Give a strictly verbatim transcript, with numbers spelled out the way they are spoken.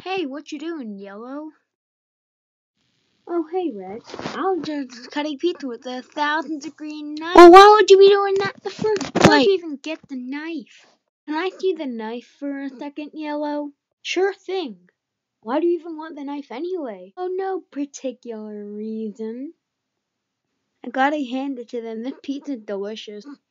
Hey, what you doing, Yellow? Oh, hey, Red. I was just cutting pizza with a thousand degree knife. Well, why would you be doing that in the first place? Why'd you even get the knife? Can I see the knife for a second, Yellow? Sure thing. Why do you even want the knife anyway? Oh, no particular reason. I gotta hand it to them. This pizza's delicious.